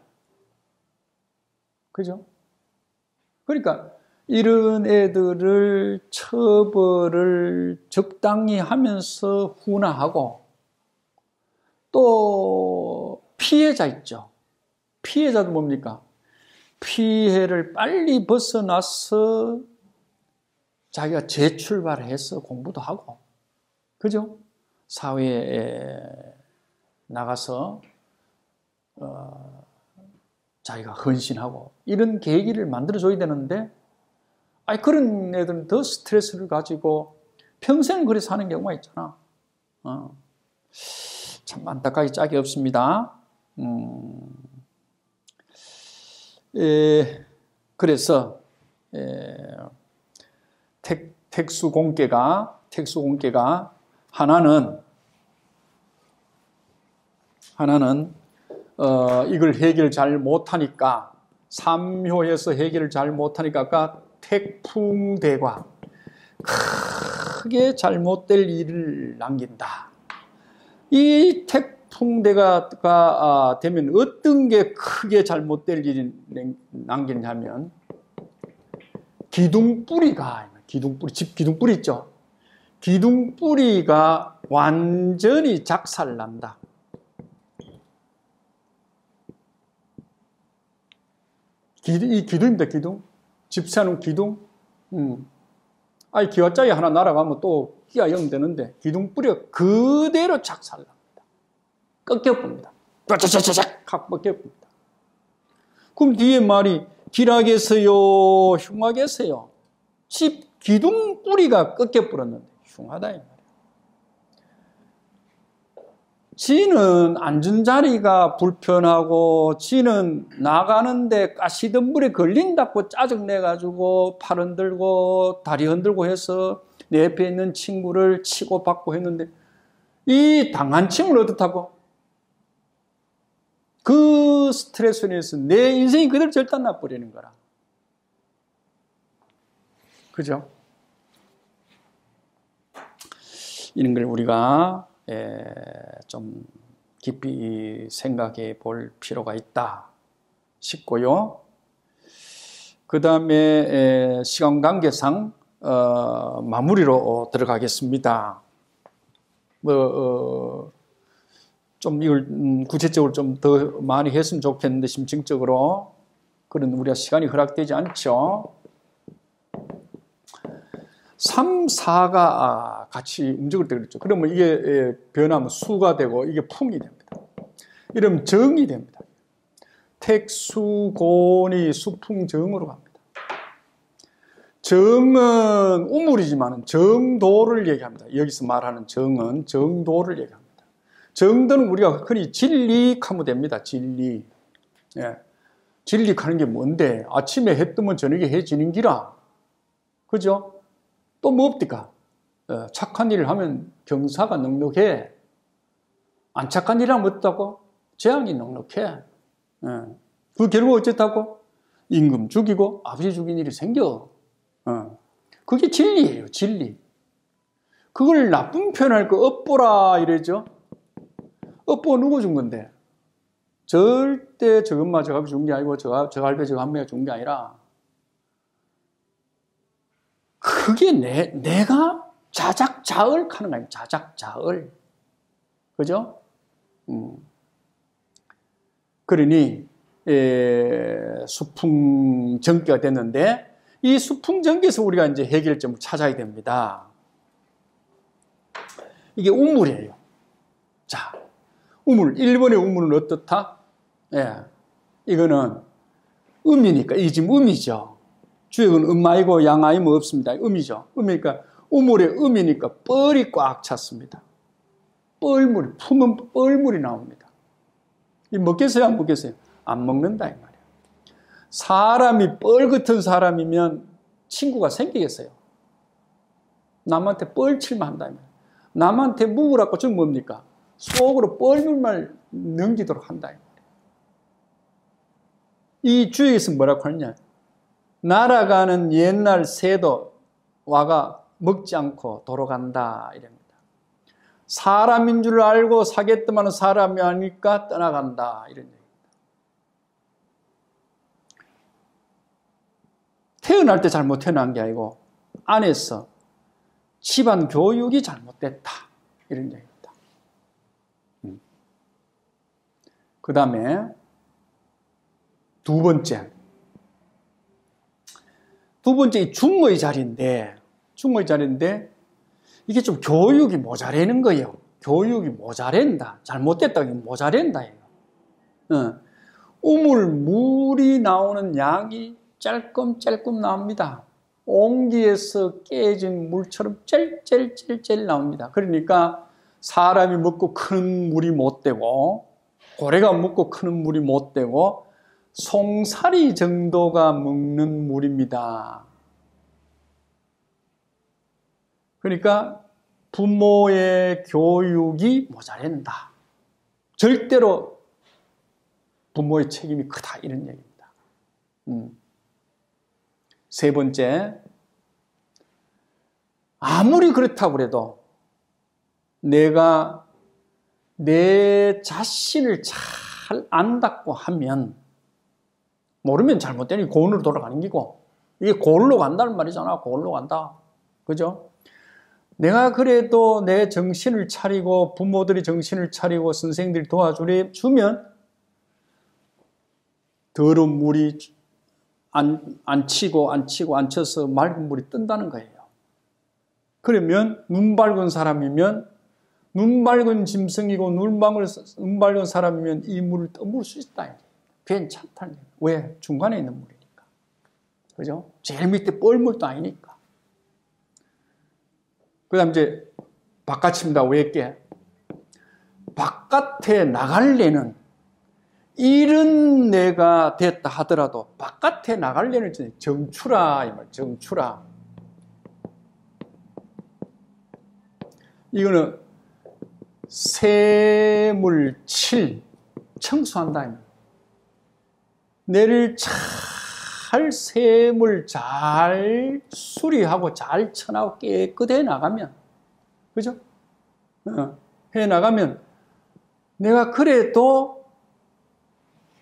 그죠? 그러니까 이런 애들을 처벌을 적당히 하면서 훈화하고 또 피해자 있죠. 피해자도 뭡니까? 피해를 빨리 벗어나서 자기가 재출발해서 공부도 하고, 그죠? 사회에 나가서 어, 자기가 헌신하고 이런 계기를 만들어줘야 되는데, 아니 그런 애들은 더 스트레스를 가지고 평생 그래 사는 경우가 있잖아. 어. 참 안타깝게 짝이 없습니다. 음. 에, 그래서 에, 택, 택수공개가 택수공개가 하나는 하나는 어, 이걸 해결 잘 못하니까 삼효에서 해결을 잘 못하니까 아까 택풍대과 크게 잘못될 일을 남긴다. 이 택풍대가 되면 어떤 게 크게 잘못될 일이 남기냐면 기둥뿌리가 기둥뿌리 집 기둥뿌리 있죠. 기둥뿌리가 완전히 작살난다. 이 기둥입니다. 기둥. 집 사는 기둥. 음. 아니 기와짜리 하나 날아가면 또 끼가 영 되는데 기둥뿌리가 그대로 작살납니다. 꺾여봅니다. 쫙쫙쫙쫙 확 꺾여봅니다. 그럼 뒤에 말이 길하게서요 흉하게서요. 집 기둥뿌리가 꺾여버렸는데 흉하다 이 말이에요. 지는 앉은 자리가 불편하고 지는 나가는데 가시덤불에 걸린다고 짜증내가지고 팔 흔들고 다리 흔들고 해서 내 옆에 있는 친구를 치고 받고 했는데 이 당한 친구는 어떻다고? 그 스트레스로 인해서 내 인생이 그대로 절단 나버리는 거라. 그죠? 이런 걸 우리가 에, 좀 깊이 생각해 볼 필요가 있다 싶고요. 그 다음에 시간 관계상 어, 마무리로 들어가겠습니다. 뭐, 어, 좀 이걸 음, 구체적으로 좀 더 많이 했으면 좋겠는데 심층적으로 그런 우리가 시간이 허락되지 않죠. 삼, 사가 같이 움직일 때 그랬죠. 그러면 이게 변하면 수가 되고 이게 풍이 됩니다. 이러면 정이 됩니다. 택수곤이 수풍정으로 갑니다. 정은 우물이지만 정도를 얘기합니다. 여기서 말하는 정은 정도를 얘기합니다. 정도는 우리가 흔히 진리하면 됩니다. 진리. 예. 진리하는 게 뭔데? 아침에 해 뜨면 저녁에 해 지는 기라. 그죠? 또 뭐 없디까? 예. 착한 일을 하면 경사가 넉넉해. 안 착한 일을 하면 어떻다고? 재앙이 넉넉해. 예. 그 결국 어쨌다고? 임금 죽이고 아버지 죽인 일이 생겨. 어. 그게 진리예요, 진리. 그걸 나쁜 표현할 거 업보라 이러죠. 업보 누구 준 건데? 절대 저 엄마 저 아버지 준 게 아니고 저, 저 할배 저 할매가 준 게 아니라 그게 내, 내가 자작자을 하는 거예요. 자작자을. 그죠? 음. 그러니 에, 수풍정기가 됐는데 이 수풍정기에서 우리가 이제 해결점을 찾아야 됩니다. 이게 우물이에요. 자, 우물. 일 번의 우물은 어떻다? 예. 이거는 음이니까, 이게 지금 음이죠. 주역은 음아이고 양아이 뭐 없습니다. 음이죠. 음이니까, 우물의 음이니까 뻘이 꽉 찼습니다. 뻘물이, 품은 뻘물이 나옵니다. 이 먹겠어요? 안 먹겠어요? 안 먹는다, 이 말이에요. 사람이 뻘 같은 사람이면 친구가 생기겠어요? 남한테 뻘칠만 한다. 남한테 묵으라고 좀 뭡니까? 속으로 뻘물만 넘기도록 한다. 이 주역에서 뭐라고 하느냐? 날아가는 옛날 새도 와가 먹지 않고 돌아간다. 이랍니다. 사람인 줄 알고 사겠더만 사람이 아니까 떠나간다. 이런 얘기입니다. 태어날 때 잘못 태어난 게 아니고 안에서 집안 교육이 잘못됐다. 이런 얘기입니다. 음. 그 다음에 두 번째. 두 번째 이 중의 자리인데 중의 자리인데 이게 좀 교육이 모자라는 거예요. 교육이 모자란다. 잘못됐다. 모자란다. 어. 우물 물이 나오는 양이 짤끔짤끔 나옵니다. 옹기에서 깨진 물처럼 젤젤젤젤 나옵니다. 그러니까 사람이 먹고 크는 물이 못 되고 고래가 먹고 크는 물이 못 되고 송사리 정도가 먹는 물입니다. 그러니까 부모의 교육이 모자란다. 절대로 부모의 책임이 크다. 이런 얘기입니다. 음. 세 번째, 아무리 그렇다고 그래도 내가 내 자신을 잘 안다고 하면 모르면 잘못되니 고은으로 돌아가는 기고 이게 고을로 간다는 말이잖아. 고을로 간다. 그죠? 내가 그래도 내 정신을 차리고 부모들이 정신을 차리고 선생님들이 도와주면 더러운 물이 안, 안 치고 안 치고 안 쳐서 맑은 물이 뜬다는 거예요. 그러면 눈 밝은 사람이면 눈 밝은 짐승이고 눈 밝은, 눈 밝은 사람이면 이 물을 떠물 수 있다. 괜찮다는 거예요. 왜? 중간에 있는 물이니까. 그죠? 제일 밑에 뻘물도 아니니까. 그 다음 이제 바깥입니다. 외께. 바깥에 나갈래는 이런 내가 됐다 하더라도 바깥에 나갈래는 정추라 이 말, 정추라. 이거는 세물칠 청소한다 이 말. 내를 잘 세물 잘 수리하고 잘 쳐나고 깨끗해 나가면, 그죠? 어, 해 나가면 내가 그래도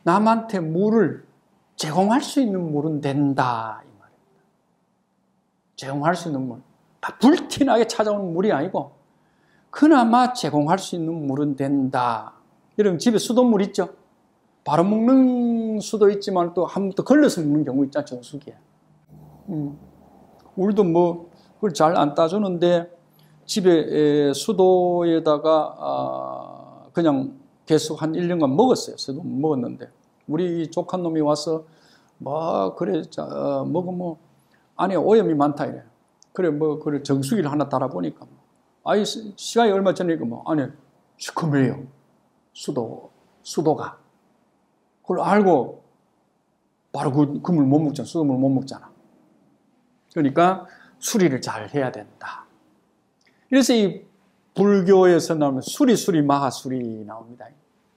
남한테 물을 제공할 수 있는 물은 된다 이 말입니다. 제공할 수 있는 물. 불티나게 찾아오는 물이 아니고 그나마 제공할 수 있는 물은 된다. 여러분 집에 수돗물 있죠? 바로 먹는 수도 있지만 또 한 번 더 걸러서 먹는 경우 있잖아요. 정수기에. 음. 우리도 뭐 그걸 잘 안 따주는데 집에 수도에다가 아 그냥 계속 한 일 년간 먹었어요. 수도 먹었는데 우리 조카 놈이 와서 뭐 그래 자, 먹으면 뭐 안에 오염이 많다 이래. 그래 뭐 그래 정수기를 하나 달아 보니까 아이 시간이 얼마 전에 뭐 안에 시커매요. 수도 수도가. 그걸 알고 바로 그, 그 물 못 먹잖아. 수돗물 못 먹잖아. 그러니까 수리를 잘 해야 된다. 그래서 이 불교에서 나오면 수리수리 마하수리 나옵니다.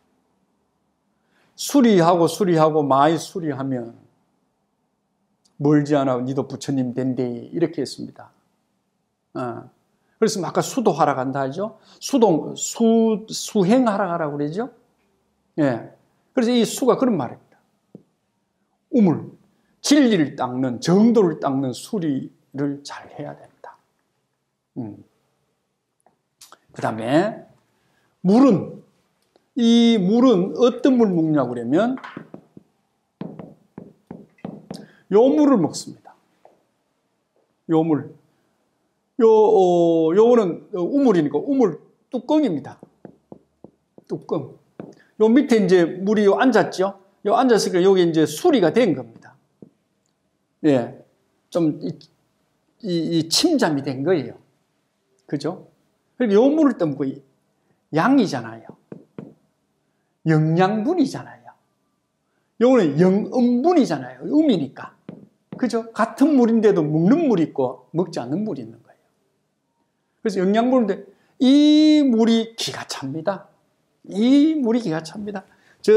수리하고 수리하고 마이 수리하면 멀지 않아 니도 부처님 된대 이렇게 했습니다. 어. 그래서 아까 수도하러 간다 하죠. 수동 수 수행하러 가라고 그러죠. 예. 그래서 이 수가 그런 말입니다. 우물, 진리를 닦는 정도를 닦는 수리를 잘 해야 된다. 음. 그 다음에 물은 이 물은 어떤 물 먹냐고 그러면 요 물을 먹습니다. 요 물. 요, 어, 요거는 우물이니까 우물 뚜껑입니다. 뚜껑. 요 밑에 이제 물이 요 앉았죠? 요 앉았으니까 여기 이제 수리가 된 겁니다. 예. 좀, 이, 이, 이 침잠이 된 거예요. 그죠? 그리고 요 물을 떠먹고 양이잖아요. 영양분이잖아요. 요거는 영음분이잖아요. 음이니까. 그죠? 같은 물인데도 먹는 물이 있고 먹지 않는 물이 있는 거예요. 그래서 영양분인데 이 물이 기가 찹니다. 이 물이 기가 찹니다. 저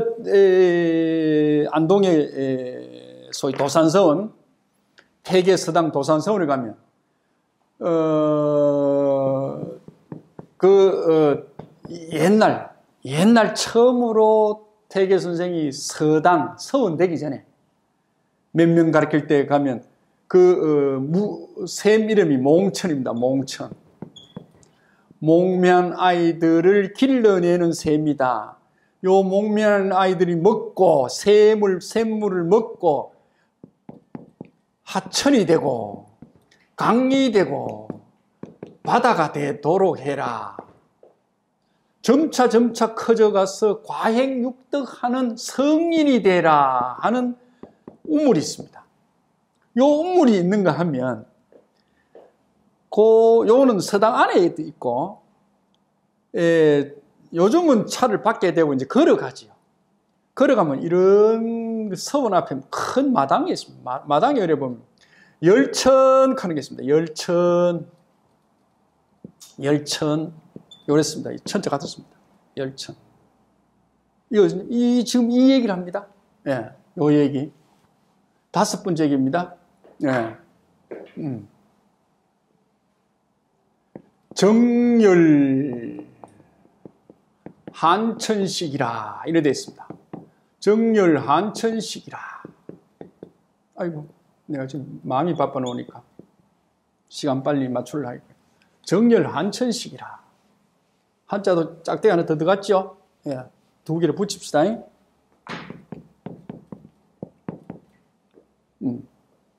에, 안동에 에, 소위 도산서원 태계 서당 도산서원에 가면 어, 그 어, 옛날 옛날 처음으로 태계 선생이 서당 서원 되기 전에 몇 명 가르칠 때 가면 그, 어, 무, 샘 이름이 몽천입니다. 몽천. 목면 아이들을 길러내는 샘이다. 요 목면 아이들이 먹고, 샘을, 샘물을 먹고, 하천이 되고, 강이 되고, 바다가 되도록 해라. 점차 점차 커져가서 과행육덕하는 성인이 되라 하는 우물이 있습니다. 요 우물이 있는가 하면, 그, 요는 서당 안에 있고, 에, 요즘은 차를 밖에 대고 이제 걸어가지요. 걸어가면 이런 서원 앞에 큰 마당이 있습니다. 마, 마당에 이래 보면 열천 하는 게 있습니다. 열천. 열천. 요랬습니다. 천자 같았습니다. 열천. 이거, 이, 지금 이 얘기를 합니다. 예, 요 얘기. 다섯 번째 얘기입니다. 예. 음. 정열 한천식이라 이래 되어 있습니다. 정열 한천식이라. 아이고, 내가 지금 마음이 바빠 놓으니까 시간 빨리 맞추려 하니까. 정열 한천식이라. 한자도 짝대기 하나 더 들어갔죠? 예, 두 개를 붙입시다. 음.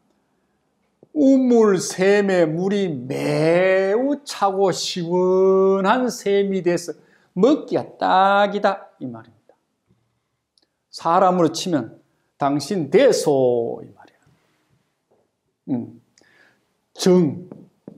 우물 샘에 물이 매우 차고 시원한 샘이 돼서 먹기가 딱이다 이 말입니다. 사람으로 치면 당신 대소 이 말이야. 음. 정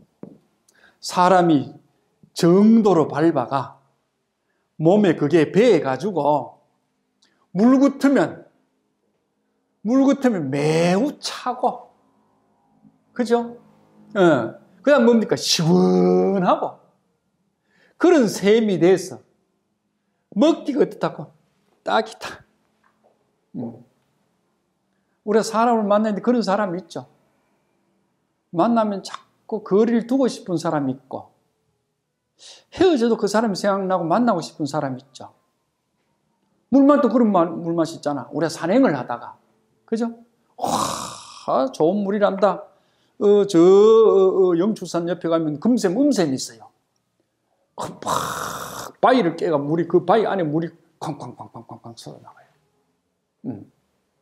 사람이 정도로 밟아가 몸에 그게 배해가지고 물 붙으면 물 붙으면 매우 차고 그죠? 어. 그 다음 뭡니까? 시원하고. 그런 셈이 돼서 먹기가 어떻다고? 딱이다. 음. 우리가 사람을 만나는데 그런 사람이 있죠. 만나면 자꾸 거리를 두고 싶은 사람이 있고, 헤어져도 그 사람이 생각나고 만나고 싶은 사람이 있죠. 물맛도 그런 물맛이 있잖아. 우리가 산행을 하다가. 그죠? 와, 좋은 물이란다. 어, 저 어, 어, 영출산 옆에 가면 금샘, 음샘이 있어요. 팍 바위를 깨가 물이 그 바위 안에 물이 쾅쾅쾅쾅쾅쾅 쏟아 나가요. 음.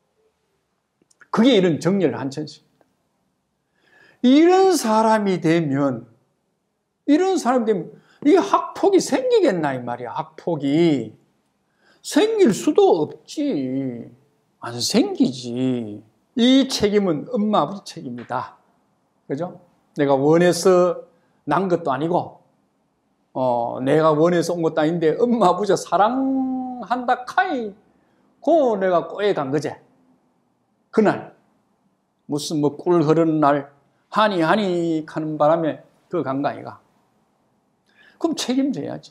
그게 이런 정렬 한천식입니다. 이런 사람이 되면 이런 사람이 되면 이 학폭이 생기겠나 이 말이야. 학폭이 생길 수도 없지. 안 생기지. 이 책임은 엄마 아버지 책임이다. 그죠? 내가 원해서 난 것도 아니고 어, 내가 원해서 온 것도 아닌데 엄마 아버지가 사랑한다 카이 고 내가 꼬에 간 거지. 그날 무슨 뭐 꿀 흐르는 날 하니 하니 하는 바람에 그 간 거 아이가. 그럼 책임져야지.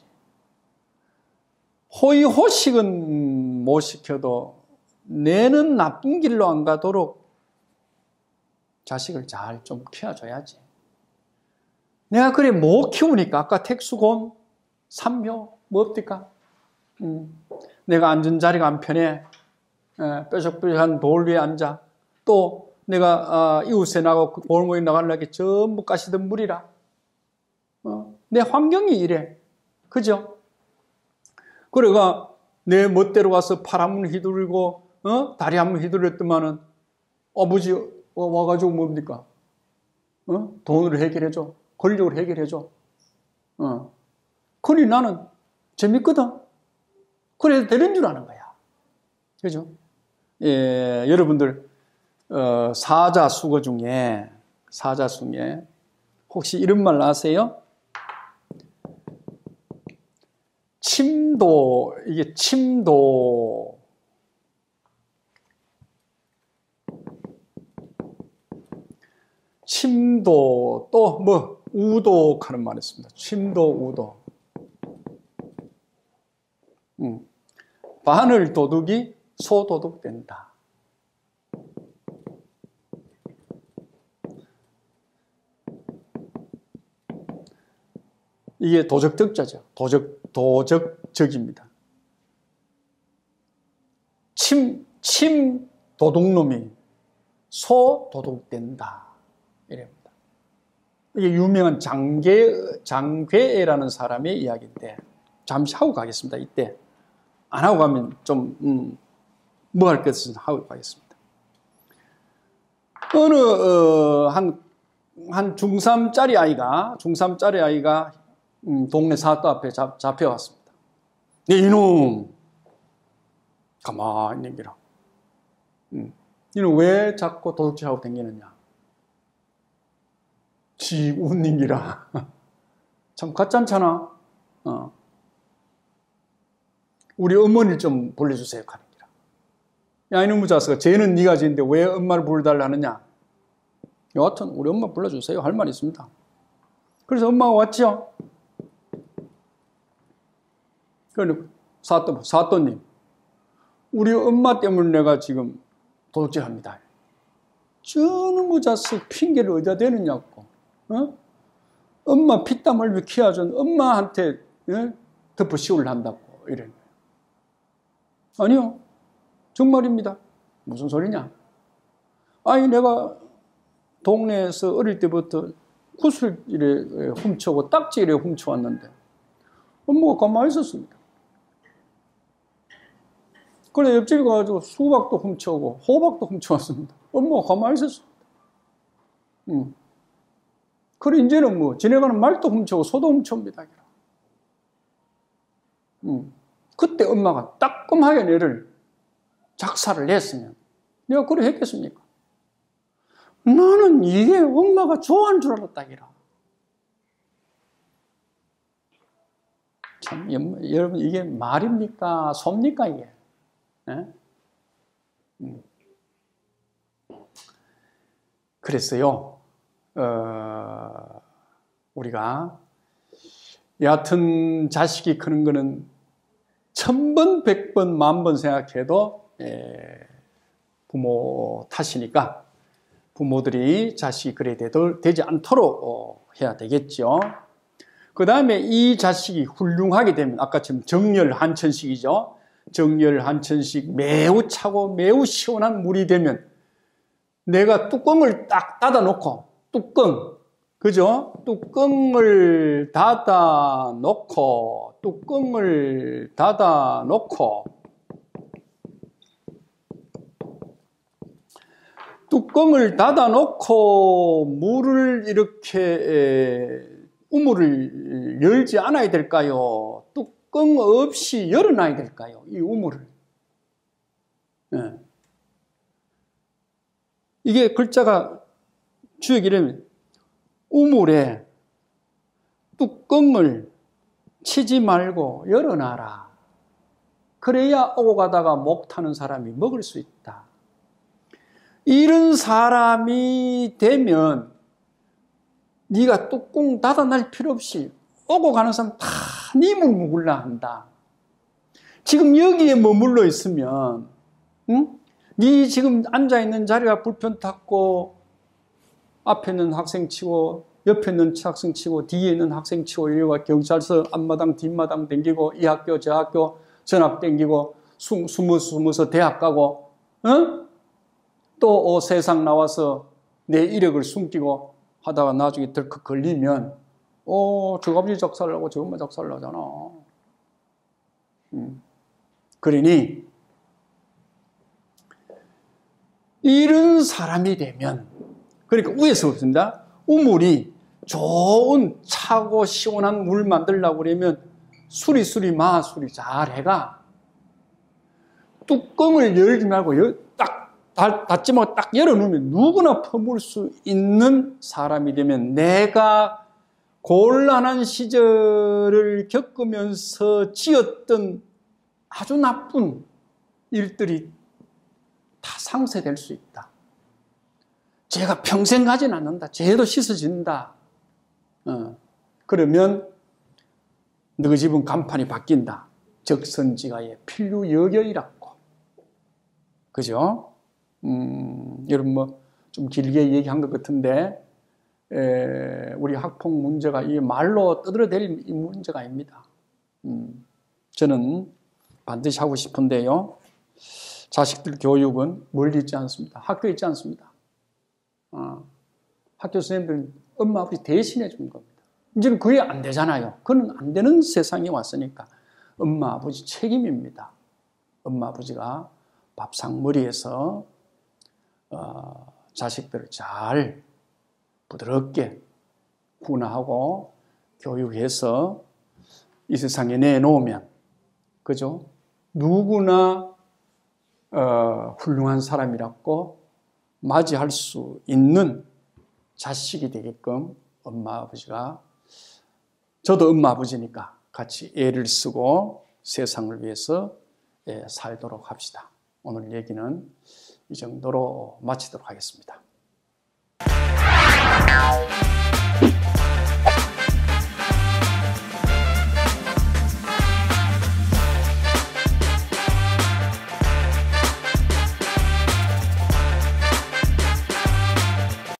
호의호식은 못 시켜도 내는 나쁜 길로 안 가도록 자식을 잘 좀 키워줘야지. 내가 그래 못 키우니까 아까 택수곤, 삼묘 뭐 없을까? 음, 내가 앉은 자리가 안 편해. 에, 뾰족뾰족한 돌 위에 앉아. 또 내가 어, 이웃에 나가고 골목에 나가려고 전부 가시던 물이라. 어, 내 환경이 이래. 그죠? 그래가 내 멋대로 가서 팔 한 번 휘두르고 어? 다리 한 번 휘두르랬더만은 아버지 어, 와가지고 뭡니까? 어? 돈으로 해결해줘. 권력으로 해결해줘. 어. 그러니 나는 재밌거든. 그래도 되는 줄 아는 거야. 그죠? 예, 여러분들 어, 사자수거 중에 사자 중에 혹시 이런 말 아세요? 침도, 이게 침도, 침도, 또 뭐, 우독 하는 말이 있습니다. 침도, 우독. 음. 바늘 도둑이 소도둑 된다. 이게 도적덕자죠. 도적, 도적적입니다. 침, 침 도둑놈이 소 도둑된다. 이랍니다. 이게 유명한 장괴, 장괴라는 사람의 이야기인데, 잠시 하고 가겠습니다. 이때. 안 하고 가면 좀, 음, 뭐 할 것은 하고 가겠습니다. 어느, 어, 한, 한 중삼짜리 아이가, 중삼짜리 아이가 음, 동네 사또 앞에 잡, 잡혀왔습니다. 네, 이놈! 가만히 있기라. 음, 이놈 왜 자꾸 도둑질하고 다니느냐? 지 웃는기라. 참 가짠잖아. 어. 우리 어머니를 좀 불러주세요. 가는기라. 야, 이놈의 자식아, 쟤는 네가 지는데 왜 엄마를 불러달라 하느냐? 여하튼 우리 엄마 불러주세요. 할 말이 있습니다. 그래서 엄마가 왔죠. 그러니까 사또, 사또님, 우리 엄마 때문에 내가 지금 도둑질합니다. 저놈의 자식 핑계를 어디다 대느냐고. 어? 엄마 피땀 흘려 키워준 엄마한테 예? 덮어 씌우려 한다고 이래. 아니요, 정말입니다. 무슨 소리냐? 아니 내가 동네에서 어릴 때부터 구슬 이래 훔쳐고 딱지 이래 훔쳐왔는데 엄마가 가만히 있었습니다. 그래 옆집에 가가지고 수박도 훔쳐오고 호박도 훔쳐왔습니다. 엄마가 가만히 있었습니다. 음. 그래 이제는 뭐 지나가는 말도 훔쳐오고 소도 훔쳐옵니다. 음. 그때 엄마가 따끔하게 내를 작사를 냈으면 내가 그래 했겠습니까? 나는 이게 엄마가 좋아하는 줄 알았다기라. 참 여러분 이게 말입니까? 섭니까 이게? 네? 음. 그랬어요. 어, 우리가 여하튼 자식이 크는 거는 천번, 백번, 만번 생각해도 예, 부모 탓이니까 부모들이 자식이 그래 되지 않도록 어, 해야 되겠죠. 그 다음에 이 자식이 훌륭하게 되면 아까처럼 정열한천식이죠. 정열한천식 매우 차고 매우 시원한 물이 되면 내가 뚜껑을 딱 닫아 놓고 뚜껑, 그죠? 뚜껑을 닫아 놓고, 뚜껑을 닫아 놓고, 뚜껑을 닫아 놓고 물을 이렇게 우물을 열지 않아야 될까요? 뚜껑 없이 열어놔야 될까요? 이 우물을. 네. 이게 글자가 주역 이름이 우물에 뚜껑을 치지 말고 열어놔라. 그래야 오고 가다가 목 타는 사람이 먹을 수 있다. 이런 사람이 되면 네가 뚜껑 닫아낼 필요 없이 오고 가는 사람 다 님을 묵을라 한다. 지금 여기에 머물러 있으면 응? 네 지금 앉아있는 자리가 불편 탔고 앞에 있는 학생 치고 옆에 있는 학생 치고 뒤에 있는 학생 치고 이리와 경찰서 앞마당 뒷마당 댕기고 이 학교 저 학교 전학 댕기고 숨, 숨어 숨어서 대학 가고 응? 또 어, 세상 나와서 내 이력을 숨기고 하다가 나중에 덜컥 걸리면 어, 저 아버지 작살나고 저 엄마 작살나잖아. 음. 그러니 이런 사람이 되면 그러니까 위에서 없습니다. 우물이 좋은 차고 시원한 물 만들려고 그러면 수리수리 마수리 잘 해가 뚜껑을 열지 말고 딱 닫지 말고 딱 열어놓으면 누구나 퍼물 수 있는 사람이 되면 내가 곤란한 시절을 겪으면서 지었던 아주 나쁜 일들이 다 상쇄될 수 있다. 죄가 평생 가진 않는다. 죄도 씻어진다. 어. 그러면 너희 집은 간판이 바뀐다. 적선지가의 필류여결이라고. 그죠? 음, 여러분 뭐 좀 길게 얘기한 것 같은데 에, 우리 학폭 문제가 이 말로 떠들어댈 이 문제가 아닙니다. 음, 저는 반드시 하고 싶은데요. 자식들 교육은 멀리 있지 않습니다. 학교에 있지 않습니다. 어, 학교 선생님들은 엄마 아버지 대신해 주는 겁니다. 이제는 그게 안 되잖아요. 그건 안 되는 세상이 왔으니까 엄마 아버지 책임입니다. 엄마 아버지가 밥상머리에서 어, 자식들을 잘 부드럽게 훈화하고 교육해서 이 세상에 내놓으면 그죠? 누구나 어, 훌륭한 사람이라고 맞이할 수 있는 자식이 되게끔 엄마 아버지가 저도 엄마 아버지니까 같이 애를 쓰고 세상을 위해서 살도록 합시다. 오늘 얘기는 이 정도로 마치도록 하겠습니다.